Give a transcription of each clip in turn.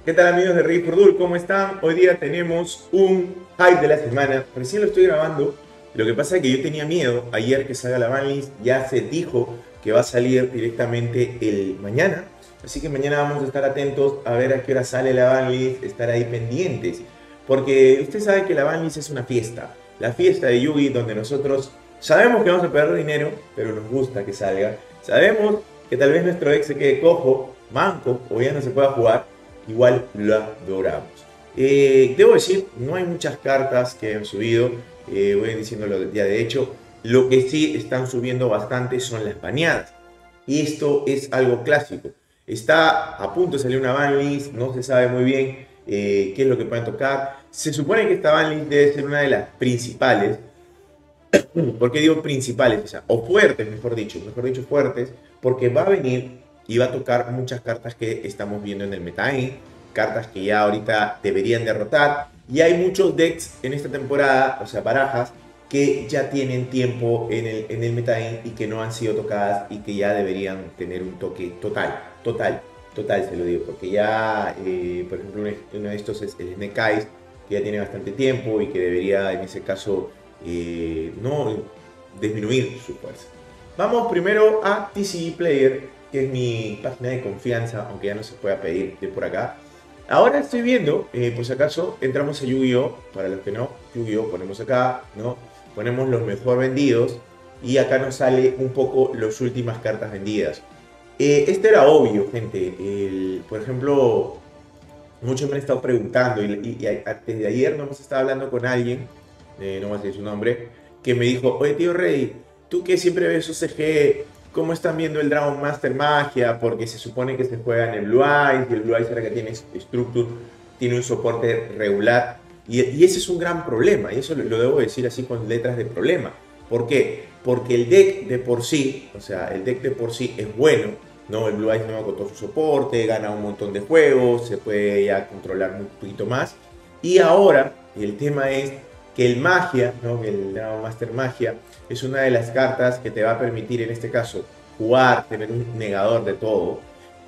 ¿Qué tal amigos de Rey Furdul? ¿Cómo están? Hoy día tenemos un hype de la semana. Recién lo estoy grabando. Lo que pasa es que yo tenía miedo ayer que salga la banlist. Ya se dijo que va a salir directamente el mañana. Así que mañana vamos a estar atentos a ver a qué hora sale la banlist. Estar ahí pendientes. Porque usted sabe que la banlist es una fiesta. La fiesta de Yugi donde nosotros sabemos que vamos a perder dinero, pero nos gusta que salga. Sabemos que tal vez nuestro ex se quede cojo, manco o ya no se pueda jugar, igual lo adoramos. Debo decir, no hay muchas cartas que han subido, voy diciéndolo ya de hecho, lo que sí están subiendo bastante son las baneadas. Y esto es algo clásico. Está a punto de salir una banlist, no se sabe muy bien qué es lo que pueden tocar. Se supone que esta banlist debe ser una de las principales. ¿Por qué digo principales? O sea, o fuertes, mejor dicho fuertes, porque va a venir y va a tocar muchas cartas que estamos viendo en el metagame, cartas que ya ahorita deberían derrotar, y hay muchos decks en esta temporada, o sea, barajas, que ya tienen tiempo en el metagame y que no han sido tocadas y que ya deberían tener un toque total, se lo digo, porque ya, por ejemplo, uno de estos es el Snake Eyes, que ya tiene bastante tiempo y que debería, en ese caso, no disminuir su fuerza. Vamos primero a TCG Player, que es mi página de confianza, aunque ya no se pueda pedir de por acá. Ahora estoy viendo, por si acaso, entramos a Yu-Gi-Oh! Para los que no, Yu-Gi-Oh! Ponemos acá, ¿no? Ponemos los mejor vendidos y acá nos sale un poco las últimas cartas vendidas. Esto era obvio, gente. Por ejemplo, muchos me han estado preguntando y antes de ayer nos estaba hablando con alguien, no voy a decir su nombre, que me dijo, oye tío Rey, tú que siempre ves UCG, ¿cómo están viendo el Dragon Master Magia? Porque se supone que se juega en el Blue Eyes y el Blue Eyes ahora que tiene Structure, tiene un soporte regular y ese es un gran problema y eso lo debo decir así con letras de problema. ¿Por qué? Porque el deck de por sí, o sea, el deck de por sí es bueno, ¿no? El Blue Eyes nuevo con todo su soporte, gana un montón de juegos, se puede ya controlar un poquito más. Y ahora el tema es que el Magia, ¿no? El Dragon Master Magia, es una de las cartas que te va a permitir en este caso jugar, tener un negador de todo.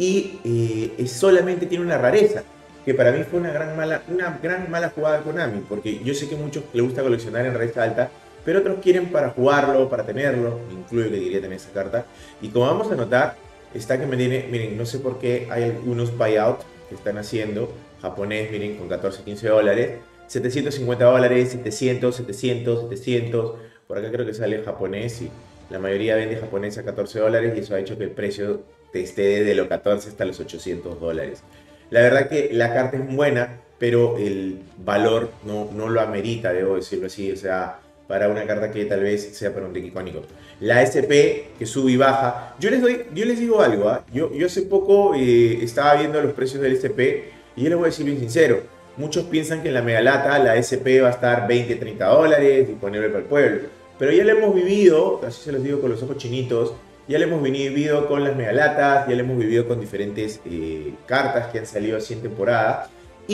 Y solamente tiene una rareza, que para mí fue una gran mala jugada de Konami, porque yo sé que a muchos les gusta coleccionar en rareza alta, pero otros quieren para jugarlo, para tenerlo, incluyo que quería tener esa carta. Y como vamos a notar, está que me tiene, miren, no sé por qué hay algunos buyout que están haciendo, japonés, miren, con 14, 15 dólares, 750 dólares, 700, 700, 700, por acá creo que sale japonés y la mayoría vende japonés a 14 dólares y eso ha hecho que el precio esté desde los 14 hasta los 800 dólares. La verdad que la carta es buena, pero el valor no lo amerita, debo decirlo así, o sea, para una carta que tal vez sea para un deck icónico. La SP que sube y baja. Yo les digo algo, ¿eh? Yo hace poco estaba viendo los precios del SP y yo les voy a decir bien sincero. Muchos piensan que en la Megalata la SP va a estar 20, 30 dólares disponible para el pueblo. Pero ya lo hemos vivido, así se los digo con los ojos chinitos, ya lo hemos vivido con las Megalatas, ya lo hemos vivido con diferentes cartas que han salido así en temporada.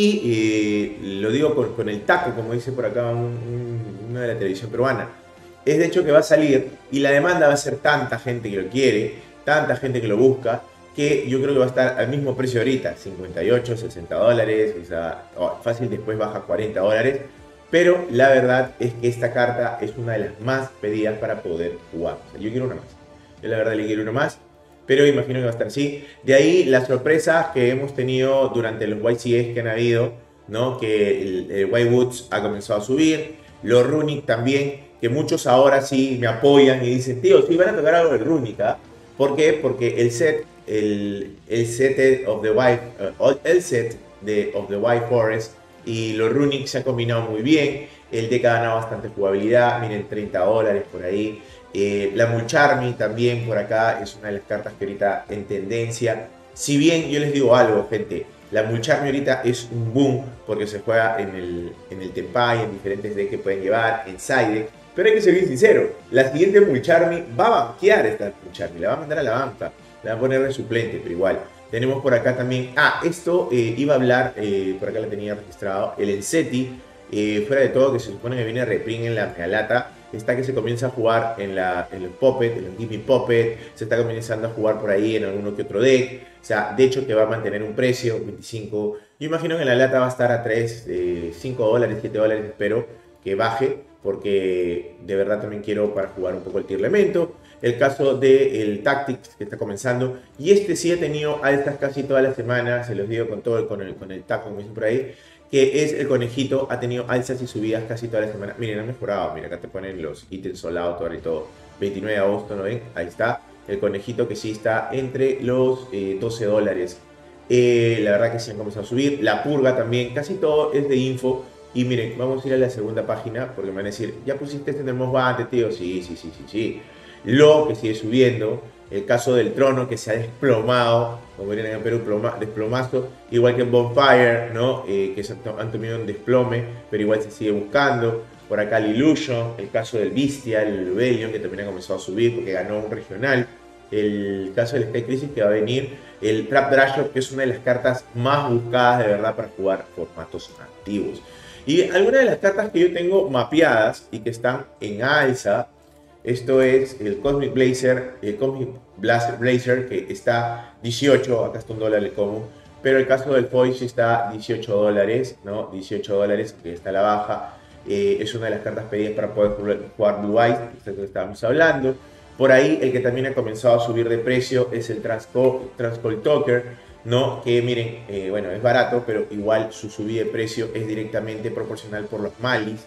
Y lo digo con el taco, como dice por acá una de la televisión peruana. Es de hecho que va a salir y la demanda va a ser tanta gente que lo quiere, tanta gente que lo busca, que yo creo que va a estar al mismo precio ahorita, 58, 60 dólares, o sea, fácil después baja 40 dólares. Pero la verdad es que esta carta es una de las más pedidas para poder jugar. O sea, yo quiero una más. Yo la verdad le quiero una más, pero imagino que va a estar así. De ahí las sorpresas que hemos tenido durante los YCS que han habido, ¿no? Que el White Woods ha comenzado a subir, los Runic también, que muchos ahora sí me apoyan y dicen, tío, sí van a tocar algo del Runic, ¿ah? ¿Por qué? Porque el set of the White, el set of the White Forest y los Runic se han combinado muy bien. El deck ha ganado bastante jugabilidad, miren, 30 dólares por ahí. La Mulcharmy también por acá es una de las cartas que ahorita en tendencia. Si bien yo les digo algo, gente, la Mulcharmy ahorita es un boom porque se juega en el Tenpai, en diferentes decks que pueden llevar, en side deck. Pero hay que ser bien sincero, la siguiente Mulcharmy va a banquear esta Mulcharmy, la va a mandar a la banca, la va a poner de suplente, pero igual. Tenemos por acá también, esto iba a hablar, por acá la tenía registrado, el Enseti, fuera de todo que se supone que viene Reprin en la Megalata. está que se comienza a jugar en los Puppet, en los Gimme Puppet, se está comenzando a jugar por ahí en alguno que otro deck. O sea, de hecho que va a mantener un precio, 25. Yo imagino que en la lata va a estar a 3, 5 dólares, 7 dólares, espero que baje, porque de verdad también quiero para jugar un poco el Tier Elemento. El caso del Tactics que está comenzando, y este sí he tenido altas casi todas las semanas, se los digo con todo con el taco, como dicen por ahí, que es el conejito, ha tenido alzas y subidas casi todas las semanas. Miren, han mejorado, miren, acá te ponen los ítems soldados, todo y todo. 29 de agosto, ¿no ven? Ahí está, el conejito que sí está entre los 12 dólares. La verdad que sí han comenzado a subir. La purga también, casi todo es de info. Y miren, vamos a ir a la segunda página porque me van a decir, ¿ya pusiste este en el Mosbante, tío? Sí, sí, sí, sí, sí. Lo que sigue subiendo, el caso del trono que se ha desplomado, como dirían en Perú, desplomazo, igual que en Bonfire, ¿no? Que han tenido un desplome, pero igual se sigue buscando. Por acá el Illusion, el caso del Bestial, el Lubellion, que también ha comenzado a subir porque ganó un regional. El caso del Sky Crisis que va a venir, el Trap Drashop, que es una de las cartas más buscadas de verdad para jugar formatos antiguos. Y algunas de las cartas que yo tengo mapeadas y que están en alza, esto es el Cosmic Blazer, el Cosmic Blazer que está 18, acá está $1 el combo, pero el caso del Foil está 18 dólares, ¿no? 18 dólares, que está a la baja. Es una de las cartas pedidas para poder jugar Blue Eyes, que es lo que estábamos hablando. Por ahí, el que también ha comenzado a subir de precio es el Transcoil Talker, ¿no? Que miren, bueno, es barato, pero igual su subida de precio es directamente proporcional por los malis,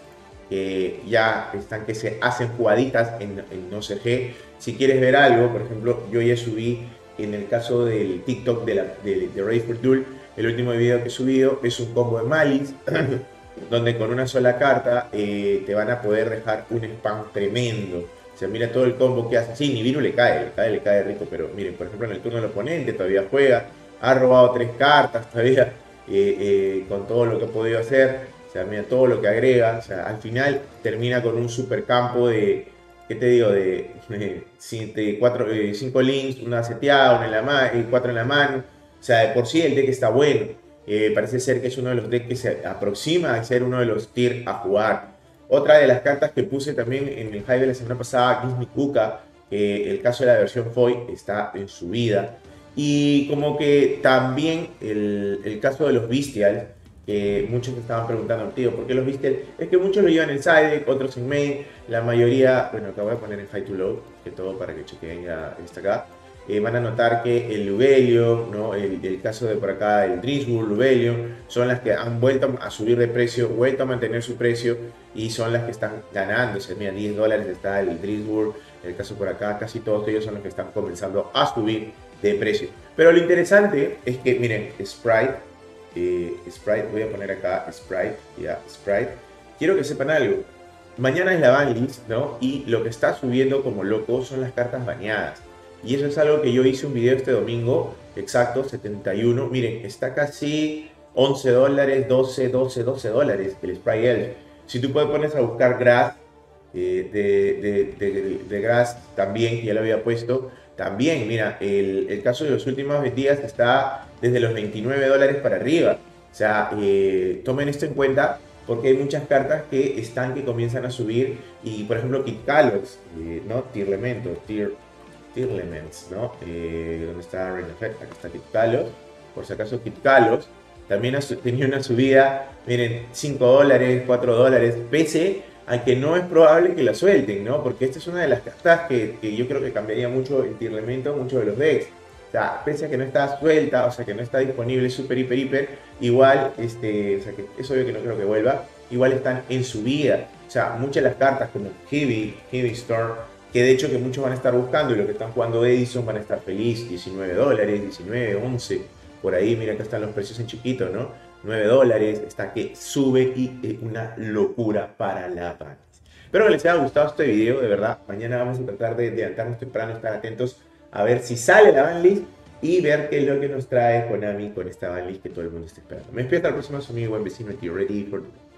que ya están que se hacen jugaditas en OCG. Si quieres ver algo, por ejemplo, yo ya subí en el caso del TikTok de Raid for Duel, el último video que he subido es un combo de malis, donde con una sola carta te van a poder dejar un spam tremendo. O sea, mira todo el combo que hace. Sí, Nibiru le cae rico, pero miren, por ejemplo, en el turno del oponente todavía juega, ha robado 3 cartas todavía con todo lo que ha podido hacer. O sea, mira todo lo que agrega. O sea, al final termina con un super campo de, ¿qué te digo? De 5 links, una seteada, una en la mano, 4 en la mano. O sea, de por sí el deck está bueno. Parece ser que es uno de los decks que se aproxima a ser uno de los tier a jugar. Otra de las cartas que puse también en el hype de la semana pasada, Gimme Kuka, el caso de la versión Foil está en subida. Y como que también el caso de los Bestials, que muchos te estaban preguntando, tío, ¿por qué los Bestials? Es que muchos lo llevan en side deck, otros en main, la mayoría, bueno, acá voy a poner en high to low, que todo para que chequen ya está acá. Van a notar que el Lubellion, ¿no? el caso de por acá, el Driswold, Lubellion, son las que han vuelto a subir de precio, vuelto a mantener su precio y son las que están ganando. O sea, mira, 10 dólares está el Driswold, el caso por acá, casi todos ellos son los que están comenzando a subir de precio. Pero lo interesante es que, miren, Sprite, voy a poner acá Sprite, ya, Sprite. Quiero que sepan algo. Mañana es la banlist, ¿no? Y lo que está subiendo como loco son las cartas baneadas. Y eso es algo que yo hice un video este domingo, exacto, 71. Miren, está casi 11 dólares, 12 dólares el Sprite Elf. Si tú pones a buscar Grass, de Grass también, que ya lo había puesto, también, mira, el caso de los últimos días está desde los 29 dólares para arriba. O sea, tomen esto en cuenta porque hay muchas cartas que comienzan a subir. Y por ejemplo, Kit Kalos, ¿no? Tier Elements, ¿no? ¿Dónde está Rain Effect? Acá está Kit Kalos. Por si acaso, Kit Kalos también ha tenido una subida, miren, 5 dólares, 4 dólares, pese a que no es probable que la suelten, ¿no? Porque esta es una de las cartas que yo creo que cambiaría mucho el tier elemento, muchos de los decks. O sea, pese a que no está suelta, o sea, que no está disponible super, hiper, igual, o sea, que es obvio que no creo que vuelva, igual están en subida. O sea, muchas de las cartas como Heavy Storm, que de hecho que muchos van a estar buscando y los que están jugando Edison van a estar feliz, 19 dólares, 19, 11, por ahí, mira, acá están los precios en chiquito, ¿no? 9 dólares, está que sube y es una locura para la banlist. Espero que les haya gustado este video, de verdad. Mañana vamos a tratar de levantarnos temprano, estar atentos a ver si sale la banlist y ver qué es lo que nos trae Konami con esta banlist que todo el mundo está esperando. Me despido hasta la próxima, soy mi buen vecino, Ready for